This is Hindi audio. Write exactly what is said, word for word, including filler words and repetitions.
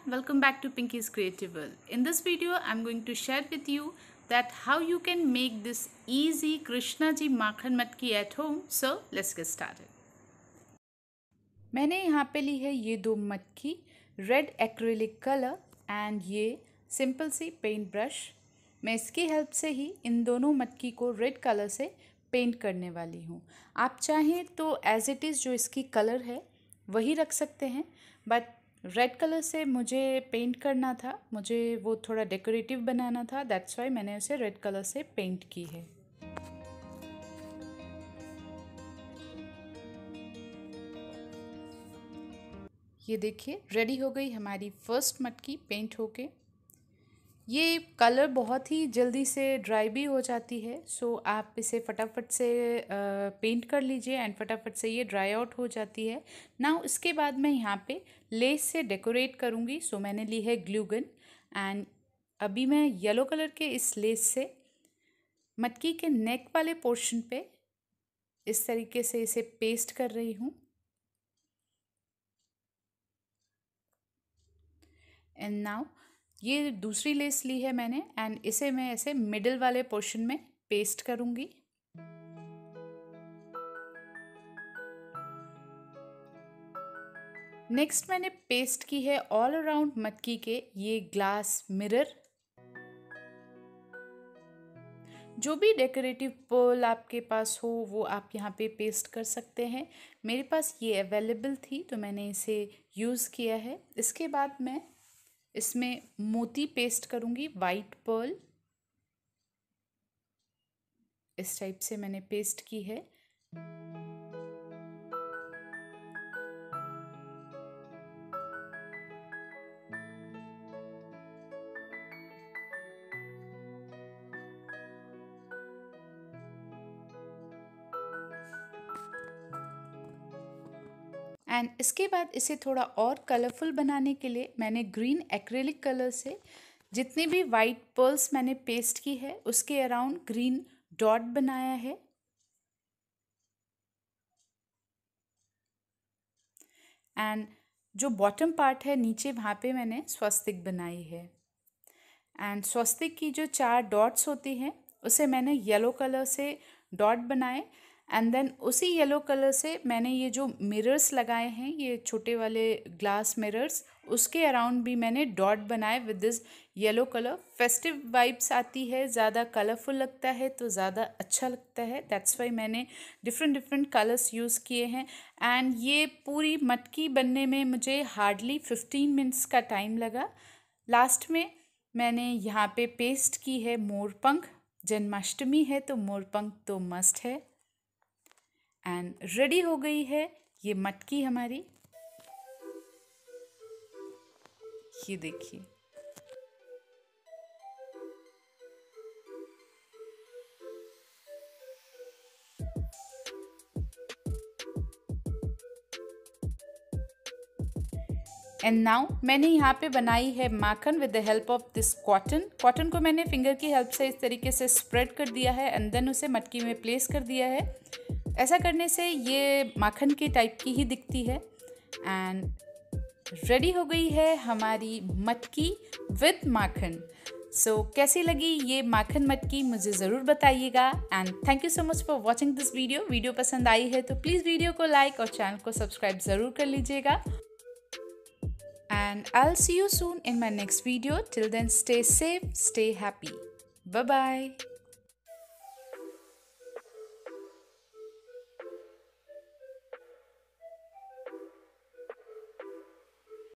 welcome back to Pinky's Creative World. In this video, I'm going to share with you that how you can make this easy Krishna Ji Makhan Matki at home. So let's get started. मैंने यहाँ पे ली है ये दो मटकी, रेड एक्रिलिक कलर एंड ये सिंपल सी पेंट ब्रश। मैं इसकी हेल्प से ही इन दोनों मटकी को रेड कलर से पेंट करने वाली हूँ। आप चाहें तो एज इट इज़ जो इसकी कलर है वही रख सकते हैं, बट रेड कलर से मुझे पेंट करना था, मुझे वो थोड़ा डेकोरेटिव बनाना था, दैट्स वाई मैंने उसे रेड कलर से पेंट की है। ये देखिए रेडी हो गई हमारी फर्स्ट मटकी पेंट होके। ये कलर बहुत ही जल्दी से ड्राई भी हो जाती है, सो आप इसे फटाफट से पेंट कर लीजिए एंड फटाफट से ये ड्राई आउट हो जाती है। नाउ इसके बाद मैं यहाँ पे लेस से डेकोरेट करूँगी, सो मैंने ली है ग्लू गन एंड अभी मैं येलो कलर के इस लेस से मटकी के नेक वाले पोर्शन पे इस तरीके से इसे पेस्ट कर रही हूँ। एंड नाउ ये दूसरी लेस ली है मैंने एंड इसे मैं ऐसे मिडिल वाले पोर्शन में पेस्ट करूंगी। नेक्स्ट मैंने पेस्ट की है ऑल अराउंड मटकी के ये ग्लास मिरर। जो भी डेकोरेटिव पर्ल आपके पास हो वो आप यहाँ पे पेस्ट कर सकते हैं। मेरे पास ये अवेलेबल थी तो मैंने इसे यूज़ किया है। इसके बाद मैं इसमें मोती पेस्ट करूँगी, वाइट पर्ल इस टाइप से मैंने पेस्ट की है। एंड इसके बाद इसे थोड़ा और कलरफुल बनाने के लिए मैंने ग्रीन एक्रेलिक कलर से जितनी भी वाइट पर्ल्स मैंने पेस्ट की है उसके अराउंड ग्रीन डॉट बनाया है। एंड जो बॉटम पार्ट है नीचे वहाँ पे मैंने स्वस्तिक बनाई है। एंड स्वस्तिक की जो चार डॉट्स होती हैं उसे मैंने येलो कलर से डॉट बनाए एंड देन उसी येलो कलर से मैंने ये जो मिरर्स लगाए हैं, ये छोटे वाले ग्लास मिरर्स, उसके अराउंड भी मैंने डॉट बनाए with this yellow colour. Festive vibes आती है, ज़्यादा कलरफुल लगता है तो ज़्यादा अच्छा लगता है, दैट्स वाई मैंने डिफरेंट डिफरेंट कलर्स यूज़ किए हैं। एंड ये पूरी मटकी बनने में मुझे हार्डली फिफ्टीन मिनट्स का टाइम लगा। लास्ट में मैंने यहाँ पे पेस्ट की है मोरपंख। जन्माष्टमी है तो मोरपंख तो मस्ट है। एंड रेडी हो गई है ये मटकी हमारी। ये देखिए एंड नाउ मैंने यहाँ पे बनाई है माखन with the help of this cotton. Cotton को मैंने फिंगर की हेल्प से इस तरीके से स्प्रेड कर दिया है एंड देन उसे मटकी में प्लेस कर दिया है। ऐसा करने से ये माखन की टाइप की ही दिखती है। एंड रेडी हो गई है हमारी मटकी विद माखन। सो so, कैसी लगी ये माखन मटकी मुझे ज़रूर बताइएगा। And thank you so much for watching this video. Video पसंद आई है तो प्लीज़ वीडियो को लाइक और चैनल को सब्सक्राइब ज़रूर कर लीजिएगा। And I'll see you soon in my next video. Till then, stay safe, stay happy. Bye-bye.